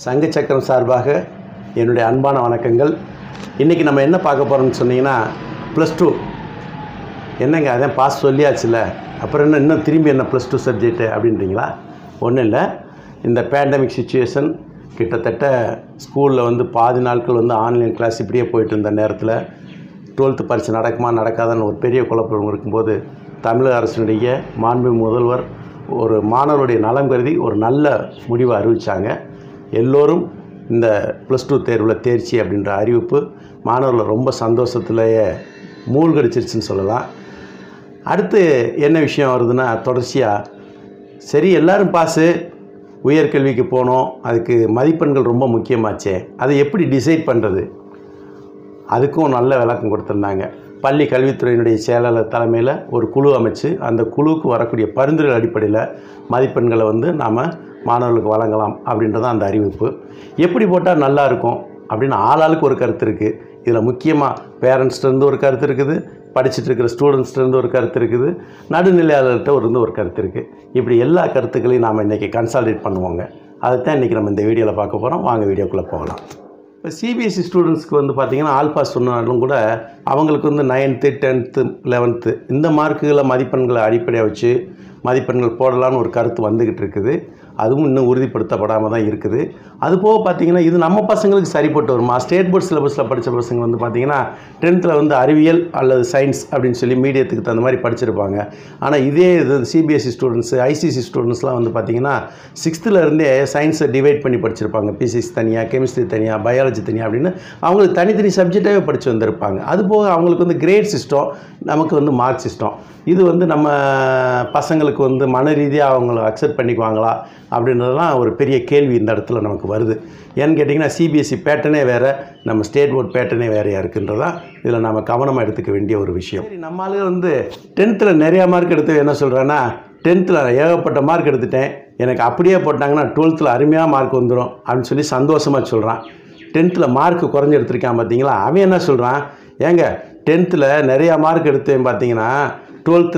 சங்க சக்கரம் சார்பாக என்னுடைய அன்பான வணக்கங்கள். இன்றைக்கி நம்ம என்ன பார்க்க போகிறோம்னு சொன்னீங்கன்னா, +2 என்னங்க அதான் பாஸ் சொல்லியாச்சுல, அப்புறம் இன்னும் திரும்பி என்ன +2 சப்ஜெக்ட்டு அப்படின்றீங்களா? ஒன்றும் இல்லை. இந்த பேண்டமிக் சுச்சுவேஷன் கிட்டத்தட்ட ஸ்கூலில் பாதி நாட்கள் ஆன்லைன் கிளாஸ் இப்படியே போயிட்டு இருந்த நேரத்தில் 12th பரீட்சை நடக்குமா நடக்காதான்னு ஒரு பெரிய குழப்பம் இருக்கும்போது, தமிழக அரசினுடைய மாண்பு முதல்வர் ஒரு மாணவருடைய நலம் கருதி ஒரு நல்ல முடிவை அறிவித்தாங்க. எல்லோரும் இந்த +2 தேர்வில் தேர்ச்சி அப்படின்ற அறிவிப்பு மாணவர்கள் ரொம்ப சந்தோஷத்துலேயே மூழ்கடிச்சிருச்சுன்னு சொல்லலாம். அடுத்து என்ன விஷயம் வருதுன்னா, தொடர்ச்சியாக சரி எல்லோரும் பாஸு, உயர்கல்விக்கு போனோம், அதுக்கு மதிப்பெண்கள் ரொம்ப முக்கியமாச்சே, அதை எப்படி டிசைட் பண்ணுறது, அதுக்கும் நல்ல விளக்கம் கொடுத்துருந்தாங்க. பள்ளி கல்வித்துறையினுடைய செயலாளர் தலைமையில் ஒரு குழு அமைச்சு, அந்த குழுவுக்கு வரக்கூடிய பரிந்துரைகள் அடிப்படையில் மதிப்பெண்களை நாம் மாணவர்களுக்கு வழங்கலாம் அப்படின்றதான் அந்த அறிவிப்பு. எப்படி போட்டால் நல்லாயிருக்கும் அப்படின்னு ஆளாளுக்கு ஒரு கருத்து இருக்குது. இதில் முக்கியமாக பேரண்ட்ஸ்லேருந்து ஒரு கருத்து இருக்குது, படிச்சுட்டு இருக்கிற ஸ்டூடெண்ட்ஸ்லேருந்து ஒரு கருத்து இருக்குது, நடுநிலையாளர்கிட்ட ஒரு கருத்து இருக்குது. இப்படி எல்லா கருத்துக்களையும் நாம் இன்றைக்கி கன்சால்டேட் பண்ணுவோங்க. அதைத்தான் இன்றைக்கி நம்ம இந்த வீடியோவில் பார்க்க போகிறோம். வாங்க வீடியோக்குள்ளே போகலாம். இப்போ சிபிஎஸ்சி ஸ்டூடெண்ட்ஸ்க்கு பார்த்திங்கன்னா ஆல் பாஸ் சொன்னாலும் கூட அவங்களுக்கு 9th 10th 11th இந்த மார்க்குகளை மதிப்பெண்களை அடிப்படையாக வச்சு மதிப்பெண்கள் போடலான்னு ஒரு கருத்து வந்துக்கிட்டு இருக்குது. அதுவும் இன்னும் உறுதிப்படுத்தப்படாமல் தான் இருக்குது. அதுபோக பார்த்திங்கன்னா இது நம்ம பசங்களுக்கு சரிப்பட்டு வருமா? ஸ்டேட் போர்ட் சிலபஸில் படித்த பசங்க பார்த்திங்கன்னா 10th அறிவியல் அல்லது சயின்ஸ் அப்படின்னு சொல்லி மீடியத்துக்கு தகுந்த மாதிரி படிச்சிருப்பாங்க. ஆனால் இதே இது சிபிஎஸ்சி ஸ்டூடெண்ட்ஸு ஐசிசி ஸ்டூடெண்ட்ஸ்லாம் பார்த்திங்கன்னா 6th இருந்தே சயின்ஸை டிவைட் பண்ணி படிச்சிருப்பாங்க. பிசிக்ஸ் தனியாக, கெமிஸ்ட்ரி தனியாக, பயாலஜி தனியாக அப்படின்னு அவங்களுக்கு தனித்தனி சப்ஜெக்டாகவே படித்து வந்திருப்பாங்க. அதுபோக அவங்களுக்கு கிரேட் சிஸ்டம், நமக்கு மார்க் சிஸ்டம். இது நம்ம பசங்களுக்கு மன ரீதியாக அவங்கள அக்செப்ட் பண்ணிக்குவாங்களா அப்படின்றதுலாம் ஒரு பெரிய கேள்வி இந்த இடத்துல நமக்கு வருது. ஏன்னு கேட்டிங்கன்னா, சிபிஎஸ்சி பேட்டர்னே வேறு, நம்ம ஸ்டேட் போர்ட் பேட்டர்னே வேறையாக இருக்குன்றதான் இதில் நம்ம கவனமாக எடுத்துக்க வேண்டிய ஒரு விஷயம். சரி, நம்மளால 10th நிறையா மார்க் எடுத்து என்ன சொல்கிறேன்னா, 10th ஏகப்பட்ட மார்க் எடுத்துட்டேன், எனக்கு அப்படியே போட்டாங்கன்னா 12th அருமையாக மார்க் வந்துடும் அப்படின்னு சொல்லி சந்தோஷமாக சொல்கிறான். 10th மார்க் குறைஞ்சி எடுத்திருக்கான் பார்த்தீங்களா, அவன் என்ன சொல்கிறான், ஏங்க 10th நிறையா மார்க் எடுத்தேன் பார்த்தீங்கன்னா 12th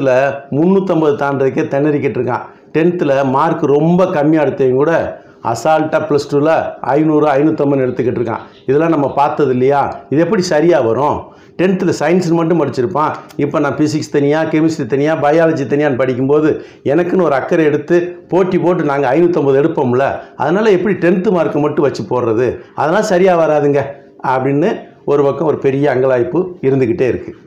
350 தாண்டதுக்கே திணறிக்கிட்டு இருக்கான். 10th மார்க் ரொம்ப கம்மியாக எடுத்தவங்க கூட அசால்ட்டாக +2 500 550 எடுத்துக்கிட்டு இருக்கான். இதெல்லாம் நம்ம பார்த்தது இல்லையா? இது எப்படி சரியாக வரும்? 10th சயின்ஸ் மட்டும் படிச்சிருப்பான். இப்போ நான் பிசிக்ஸ் தனியாக, கெமிஸ்ட்ரி தனியாக, பயாலஜி தனியான்னு படிக்கும்போது எனக்குன்னு ஒரு அக்கறை எடுத்து போட்டி போட்டு நாங்கள் 550 எடுப்போம்ல, அதனால் எப்படி 10th மார்க் மட்டும் வச்சு போடுறது, அதெல்லாம் சரியாக வராதுங்க அப்படின்னு ஒரு பக்கம் ஒரு பெரிய அங்கலாய்ப்பு இருந்துக்கிட்டே இருக்குது.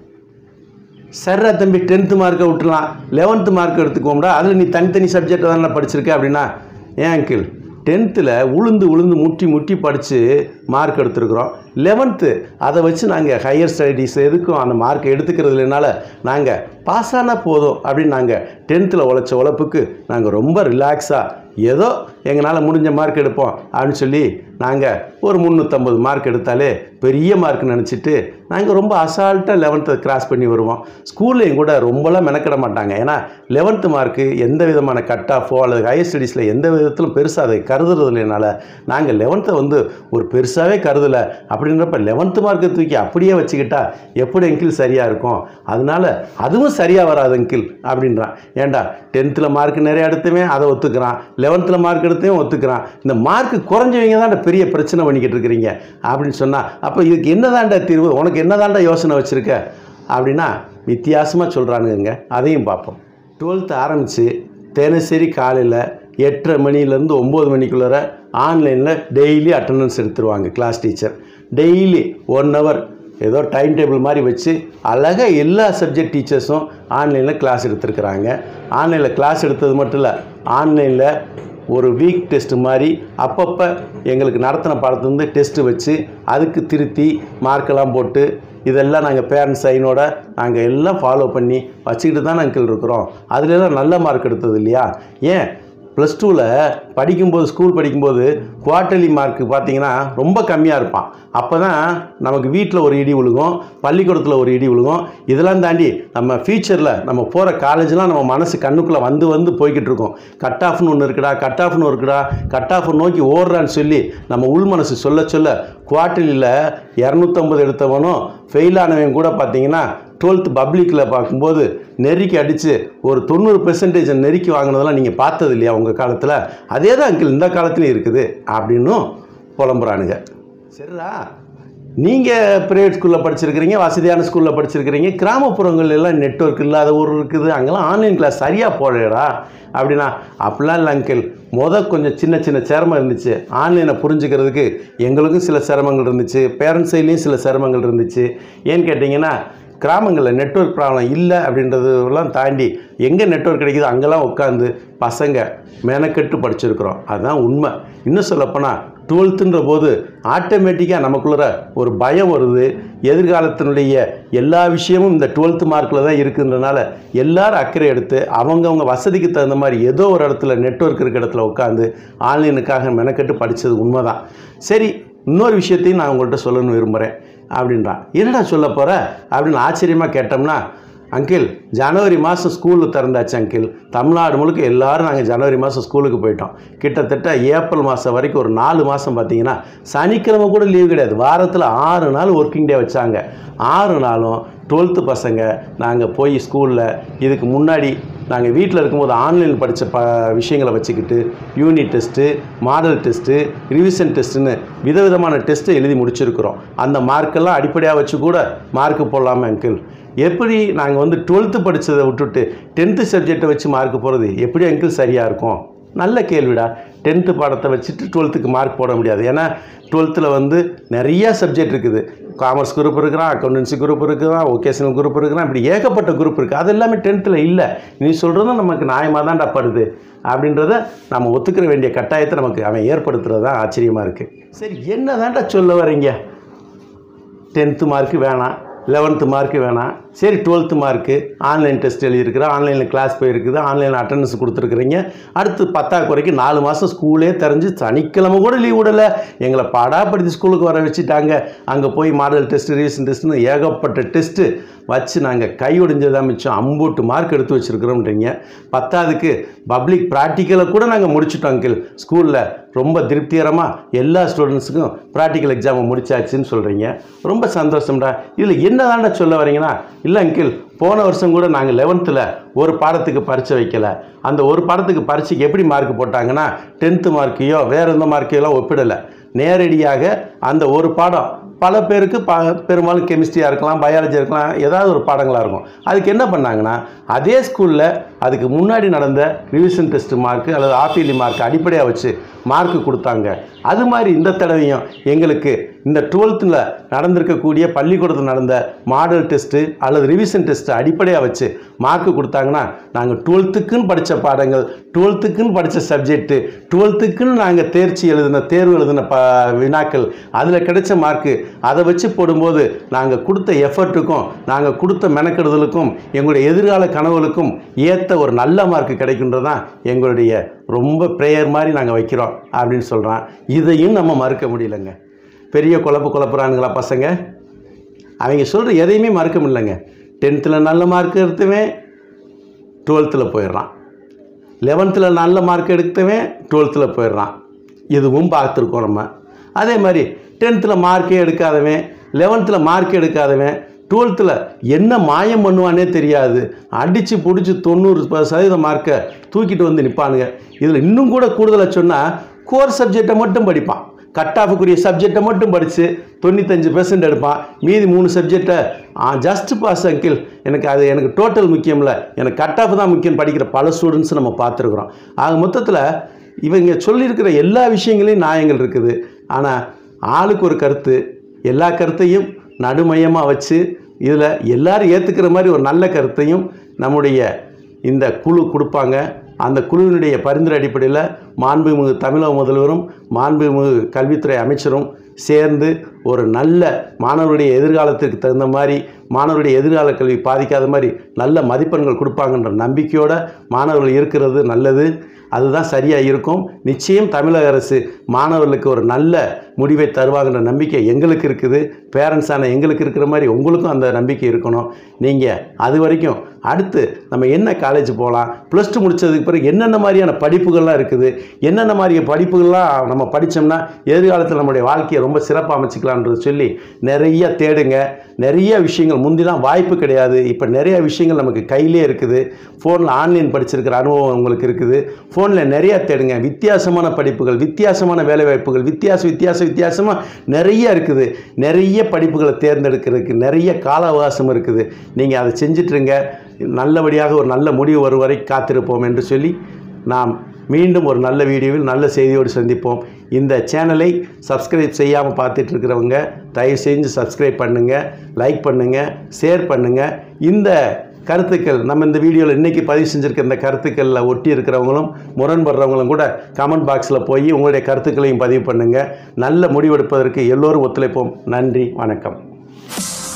சர்ரா தம்பி 10th மார்க்கை விட்டுலாம், 11th மார்க் எடுத்துக்கோம்டா, அதில் நீ தனித்தனி சப்ஜெக்ட் தானே படிச்சிருக்க அப்படின்னா, ஏன் அங்கிள் 10th உளுந்து முட்டி படித்து மார்க் எடுத்துருக்குறோம், 11th அதை வச்சு நாங்கள் ஹையர் ஸ்டடீஸ் எதுக்கும் அந்த மார்க் எடுத்துக்கிறது இல்லைனால நாங்கள் பாஸ் ஆனால் போதும் அப்படின்னு நாங்கள் 10th உழைச்ச உழைப்புக்கு நாங்கள் ரொம்ப ரிலாக்ஸாக ஏதோ எங்களால் முடிஞ்ச மார்க் எடுப்போம் அப்படின்னு சொல்லி நாங்கள் ஒரு 350 மார்க் எடுத்தாலே பெரிய மார்க் நினச்சிட்டு நாங்கள் ரொம்ப அசால்ட்டாக 11th கிராஸ் பண்ணி வருவோம். ஸ்கூல்லையும் கூட ரொம்பலாம் மெனக்கிட மாட்டாங்க. ஏன்னா 11th மார்க்கு எந்த விதமான கட் ஆஃபோ அல்லது ஹையர் ஸ்டடீஸில் எந்த விதத்திலும் பெருசாக அதை கருதுறது இல்லைனால நாங்கள் 11th ஒரு பெருசாகவே கருதலை. அப்படின்றப்ப 11th மார்க்கை தூக்கி அப்படியே வச்சுக்கிட்டா எப்படி அங்கிள் சரியாக இருக்கும்? அதனால அதுவும் சரியாக வராது அங்கிள் அப்படின்றான். ஏன்டா 10th மார்க் நிறையா எடுத்துவேன், அதை ஒத்துக்கிறான், 11th மார்க் எடுத்தவன் ஒத்துக்கிறான், இந்த மார்க் குறைஞ்சவங்க தான் பெரிய பிரச்சனை பண்ணிக்கிட்டு இருக்கிறீங்க அப்படின்னு சொன்னால், அப்போ இதுக்கு என்னதாண்டா தீர்வு, உனக்கு என்னதாண்டா யோசனை வச்சுருக்க அப்படின்னா வித்தியாசமாக சொல்கிறானுங்க. அதையும் பார்ப்போம். 12th ஆரம்பித்து தினசரி காலையில் 8:30 மணிலேருந்து 9 மணிக்குள்ளார ஆன்லைனில் டெய்லி அட்டண்டன்ஸ் எடுத்துருவாங்க கிளாஸ் டீச்சர். டெய்லி 1 hour ஏதோ டைம் டேபிள் மாதிரி வச்சு அழகாக எல்லா சப்ஜெக்ட் டீச்சர்ஸும் ஆன்லைனில் கிளாஸ் எடுத்துருக்குறாங்க. ஆன்லைனில் கிளாஸ் எடுத்தது மட்டும் இல்லை, ஆன்லைனில் ஒரு வீக் டெஸ்ட்டு மாதிரி அப்பப்போ எங்களுக்கு நடத்தின பாடத்துலேருந்து டெஸ்ட்டு வச்சு அதுக்கு திருத்தி மார்க்கெல்லாம் போட்டு இதெல்லாம் நாங்கள் பேரண்ட்ஸ் சைனோட நாங்கள் எல்லாம் ஃபாலோ பண்ணி வச்சுக்கிட்டு தான் நாங்கள் இருக்கிறோம். அதுலெல்லாம் நல்ல மார்க் எடுத்தது இல்லையா? ஏன் +2 படிக்கும்போது, ஸ்கூல் படிக்கும்போது குவார்ட்டர்லி மார்க்கு பார்த்திங்கன்னா ரொம்ப கம்மியாக இருப்பான். அப்போ தான் நமக்கு வீட்டில் ஒரு இடி விழுகும், பள்ளிக்கூடத்தில் ஒரு இடி விழுகும். இதெல்லாம் தாண்டி நம்ம ஃபியூச்சரில் நம்ம போகிற காலேஜெலாம் நம்ம மனசு கண்ணுக்குள்ளே வந்து போய்கிட்டு இருக்கோம். கட் ஆஃப்னு ஒன்று இருக்குடா, கட் ஆஃப் நோக்கி ஓடுறான்னு சொல்லி நம்ம உள் மனசு சொல்ல குவார்ட்டர்லியில் 250 எடுத்தவனும் ஃபெயிலானவன் கூட பார்த்திங்கன்னா 12th பப்ளிக்கில் பார்க்கும்போது நெருக்கி அடித்து ஒரு 90% நெருக்கி வாங்கினதெல்லாம் நீங்கள் பார்த்தது இல்லையா உங்கள் காலத்தில்? அதே தான் அங்கிள் இந்த காலத்துலேயும் இருக்குது அப்படின்னும் புலம்புறானுங்க. சரிடா, நீங்கள் ப்ரைவேட் ஸ்கூலில் படிச்சிருக்கிறீங்க, வசதியான ஸ்கூலில் படிச்சிருக்கிறீங்க, கிராமப்புறங்கள் எல்லாம் நெட்வொர்க் இல்லாத ஊர் இருக்குது, அங்கெல்லாம் ஆன்லைன் கிளாஸ் சரியாக போடலடா அப்படின்னா, அப்படிலாம் இல்லை அங்கிள். கொஞ்சம் சின்ன சின்ன சிரமம் இருந்துச்சு. ஆன்லைனை புரிஞ்சுக்கிறதுக்கு எங்களுக்கும் சில சிரமங்கள் இருந்துச்சு, பேரண்ட்ஸ் சைட்லேயும் சில சிரமங்கள் இருந்துச்சு. ஏன்னு கேட்டிங்கன்னா, கிராமங்களில் நெட்வொர்க் ப்ராப்ளம் இல்லை அப்படின்றதெல்லாம் தாண்டி எங்கே நெட்வொர்க் கிடைக்குதோ அங்கெல்லாம் உட்காந்து பசங்க மெனக்கெட்டு படிச்சிருக்கிறோம். அதுதான் உண்மை. இன்னும் சொல்லப்போனால் 12ன்ற போது ஆட்டோமேட்டிக்காக நமக்குள்ள ஒரு பயம் வருது. எதிர்காலத்தினுடைய எல்லா விஷயமும் இந்த 12th மார்க்கில் தான் இருக்குன்றனால எல்லாரும் அக்கறை எடுத்து அவங்கவுங்க வசதிக்கு தகுந்த மாதிரி ஏதோ ஒரு இடத்துல நெட்வொர்க் இருக்கிற இடத்துல உட்காந்து ஆன்லைனுக்காக மெனக்கெட்டு படித்தது உண்மை தான். சரி, இன்னொரு விஷயத்தையும் நான் உங்கள்கிட்ட சொல்லணும்னு விரும்புகிறேன் அப்படின்றான். என்னடா சொல்ல போகிற அப்படின்னு ஆச்சரியமாக கேட்டோம்னா, அங்கிள் ஜனவரி மாதம் ஸ்கூலு திறந்தாச்சு அங்கிள். தமிழ்நாடு முழுக்க எல்லோரும் நாங்கள் ஜனவரி மாதம் ஸ்கூலுக்கு போயிட்டோம். கிட்டத்தட்ட ஏப்ரல் மாதம் வரைக்கும் ஒரு 4 மாதம் பார்த்திங்கன்னா சனிக்கிழமை கூட லீவு கிடையாது. வாரத்தில் 6 நாள் ஒர்க்கிங் டே வச்சாங்க. 6 நாளும் 12th பசங்க நாங்கள் போய் ஸ்கூலில் இதுக்கு முன்னாடி நாங்கள் வீட்டில் இருக்கும்போது ஆன்லைனில் படித்த விஷயங்களை வச்சுக்கிட்டு unit test, model test, revision டெஸ்ட்டுன்னு விதவிதமான டெஸ்ட்டை எழுதி முடிச்சிருக்கிறோம். அந்த மார்க்கெல்லாம் அடிப்படையாக வச்சு கூட மார்க்கு போடலாமா அங்கிள்? எப்படி நாங்கள் 12th படித்ததை விட்டுட்டு 10th சப்ஜெக்டை வச்சு மார்க்கு போகிறது எப்படி அங்கிள் சரியாக இருக்கும்? நல்ல கேள்விடா. 10th பாடத்தை வச்சுட்டு 12th மார்க் போட முடியாது. ஏன்னா 12th நிறையா சப்ஜெக்ட் இருக்குது. காமர்ஸ் குரூப் இருக்கிறான், அக்கௌண்டன்சி குரூப் இருக்கிறான், ஒகேஷனல் குரூப் இருக்கிறான், இப்படி ஏகப்பட்ட குரூப் இருக்குது. அது எல்லாமே 10th இல்லை. நீ சொல்கிறதும் நமக்கு நியாயமாக தான்டா படுது அப்படின்றத நம்ம ஒத்துக்கிற வேண்டிய கட்டாயத்தை நமக்கு அவன் ஏற்படுத்துகிறது தான் ஆச்சரியமாக இருக்குது. சரி, என்ன தான்டா சொல்ல வரீங்க? 10th மார்க்கு வேணாம், 11th மார்க்கு வேணாம், சரி 12th மார்க்கு ஆன்லைன் டெஸ்ட் எழுதியிருக்கிறேன், ஆன்லைனில் கிளாஸ் போயிருக்குது, ஆன்லைனில் அட்டண்டன்ஸ் கொடுத்துருக்குறீங்க, அடுத்து 10th குறைக்கு 4 மாதம் ஸ்கூலே தெரிஞ்சு சனிக்கிழமை கூட லீவ் விடலை, எங்களை பாடாப்படுத்தி ஸ்கூலுக்கு வர வச்சுட்டாங்க. அங்கே போய் மாடல் டெஸ்ட்டு, ரிவிஷன் டெஸ்ட்டுன்னு ஏகப்பட்ட டெஸ்ட்டு வச்சு நாங்கள் கை ஒடிஞ்சதாக மிச்சம் 50 மார்க் எடுத்து வச்சுருக்கிறோம்ன்றீங்க. 10th பப்ளிக் ப்ராக்டிக்கலை கூட நாங்கள் முடிச்சுட்டோம் அங்கிள். ஸ்கூலில் ரொம்ப திருப்திகரமாக எல்லா ஸ்டூடெண்ட்ஸுக்கும் ப்ராக்டிக்கல் எக்ஸாமை முடிச்சாச்சுன்னு சொல்கிறீங்க. ரொம்ப சந்தோஷம்டா. இதில் என்ன தாண்டா சொல்ல வரீங்கன்னா, இல்லை அங்கிள், போன வருஷம் கூட நாங்கள் 11th ஒரு பாடத்துக்கு பரீட்சை வைக்கலை. அந்த ஒரு பாடத்துக்கு பரீட்சைக்கு எப்படி மார்க் போட்டாங்கன்னா 10th மார்க்கையோ வேறு எந்த மார்க்கையெல்லாம் ஒப்பிடலை. நேரடியாக அந்த ஒரு பாடம் பல பேருக்கு பெரும்பாலும் கெமிஸ்ட்ரியாக இருக்கலாம், பயாலஜியாக இருக்கலாம், ஏதாவது ஒரு பாடங்களாக இருக்கும். அதுக்கு என்ன பண்ணாங்கன்னா, அதே ஸ்கூலில் அதுக்கு முன்னாடி நடந்த ரிவிஷன் டெஸ்ட் மார்க்கு அல்லது ஆஃபீலி மார்க் அடிப்படையாக வச்சு மார்க்கு கொடுத்தாங்க. அது மாதிரி இந்த தடவையும் எங்களுக்கு இந்த 12th நடந்திருக்கக்கூடிய பள்ளிக்கூடத்தில் நடந்த மாடல் டெஸ்ட்டு அல்லது ரிவிஷன் டெஸ்ட்டு அடிப்படையாக வச்சு மார்க்கு கொடுத்தாங்கன்னா, நாங்கள் 12th படித்த பாடங்கள், 12th படித்த சப்ஜெக்ட்டு, 12th நாங்கள் தேர்வு எழுதின வினாக்கள், அதில் கிடைச்ச மார்க்கு, அதை வச்சு போடும்போது நாங்கள் கொடுத்த எஃபர்ட்டுக்கும் நாங்கள் கொடுத்த மெனக்கெடுதலுக்கும் எங்களுடைய எதிர்கால கனவுகளுக்கும் ஏற்ற ஒரு நல்ல மார்க்கு கிடைக்கின்றதான் எங்களுடைய ரொம்ப ப்ரேயர் மாதிரி நாங்கள் வைக்கிறோம் அப்படின்னு சொல்கிறான். இதையும் நம்ம மறுக்க முடியலைங்க. பெரிய குழப்புறானுங்களா பசங்க? அவங்க சொல்கிற எதையுமே மறுக்க முடியலைங்க. 10th நல்ல மார்க் எடுத்தவன் 12th போயிடுறான், 11th நல்ல மார்க் எடுத்தவன் 12th போயிடுறான். இதுவும் பார்த்துருக்கோம் நம்ம. அதே மாதிரி 10th மார்க்கே எடுக்காதவன், 11th மார்க் எடுக்காதவன் 12th என்ன மாயம் பண்ணுவானே தெரியாது, அடித்து பிடிச்சி 90% மார்க்கை தூக்கிட்டு வந்து நிற்பானுங்க. இதில் இன்னும் கூட கூடுதலாக சொன்னால் கோர் சப்ஜெக்டை மட்டும் படிப்பான். கட் ஆஃபுக்குரிய சப்ஜெக்டை மட்டும் படித்து 95% எடுப்பான். மீதி 3 சப்ஜெக்டை ஜஸ்ட் பாஸ் அங்கிள், எனக்கு டோட்டல் முக்கியம் இல்லை, எனக்கு கட் ஆஃப் தான் முக்கியம் படிக்கிற பல ஸ்டூடெண்ட்ஸ் நம்ம பார்த்துருக்குறோம். ஆக மொத்தத்தில் இவங்க சொல்லியிருக்கிற எல்லா விஷயங்களையும் நியாயங்கள் இருக்குது. ஆனால் ஆளுக்கு ஒரு கருத்து, எல்லா கருத்தையும் நடுமையமாக வச்சு இதில் எல்லாரும் ஏற்றுக்கிற மாதிரி ஒரு நல்ல கருத்தையும் நம்முடைய இந்த குழு கொடுப்பாங்க. அந்த குழுவினுடைய பரிந்துரை அடிப்படையில் மாண்புமிகு தமிழக முதல்வரும் மாண்புமிகு கல்வித்துறை அமைச்சரும் சேர்ந்து ஒரு நல்ல மாணவருடைய எதிர்காலத்திற்கு தகுந்த மாதிரி, மாணவருடைய எதிர்கால கல்வி பாதிக்காத மாதிரி நல்ல மதிப்பெண்கள் கொடுப்பாங்கன்ற நம்பிக்கையோடு மாணவர்கள் இருக்கிறது நல்லது. அதுதான் சரியாக இருக்கும். நிச்சயம் தமிழக அரசு மாணவர்களுக்கு ஒரு நல்ல முடிவை தருவாங்கன்ற நம்பிக்கை எங்களுக்கு இருக்குது. பேரண்ட்ஸான எங்களுக்கு இருக்கிற மாதிரி உங்களுக்கும் அந்த நம்பிக்கை இருக்கணும். நீங்கள் அது வரைக்கும் அடுத்து நம்ம என்ன காலேஜ் போகலாம், +2 முடித்ததுக்கு பிறகு என்னென்ன மாதிரியான படிப்புகள்லாம் இருக்குது, என்னென்ன மாதிரி படிப்புகள்லாம் நம்ம படித்தோம்னா எதிர்காலத்தில் நம்முடைய வாழ்க்கையை ரொம்ப சிறப்பாக அமைச்சிக்கலாம் படிச்சுக்கலான்றது சொல்லி நிறைய தேடுங்க. நிறைய விஷயங்கள் முந்திலாம் வாய்ப்பு கிடையாது, இப்போ நிறைய விஷயங்கள் நமக்கு கையிலே இருக்குது. ஃபோனில் ஆன்லைன் படிச்சிருக்கிற அனுபவம் உங்களுக்கு இருக்குது. ஃபோனில் நிறையா தேடுங்க. வித்தியாசமான படிப்புகள், வித்தியாசமான வேலைவாய்ப்புகள், வித்தியாசமாக நிறைய இருக்குது. நிறைய படிப்புகளை தேர்ந்தெடுக்கிறதுக்கு நிறைய கால அவகாசம் இருக்குது. நீங்கள் அதை செஞ்சிட்ருங்க. நல்லபடியாக ஒரு நல்ல முடிவு வரும் வரை காத்திருப்போம் என்று சொல்லி நாம் மீண்டும் ஒரு நல்ல வீடியோவில் நல்ல செய்தியோடு சந்திப்போம். இந்த சேனலை சப்ஸ்கிரைப் செய்யாமல் பார்த்துட்டு இருக்கிறவங்க தயவு செஞ்சு சப்ஸ்கிரைப் பண்ணுங்கள், லைக் பண்ணுங்கள், ஷேர் பண்ணுங்கள். இந்த கருத்துக்கள் நம்ம இந்த வீடியோவில் இன்றைக்கி பதிவு செஞ்சுருக்க இந்த கருத்துக்களில் ஒட்டி இருக்கிறவங்களும் முரண்படுறவங்களும் கூட கமெண்ட் பாக்ஸில் போய் உங்களுடைய கருத்துக்களையும் பதிவு பண்ணுங்கள். நல்ல முடிவெடுப்பதற்கு எல்லோரும் ஒத்துழைப்போம். நன்றி, வணக்கம்.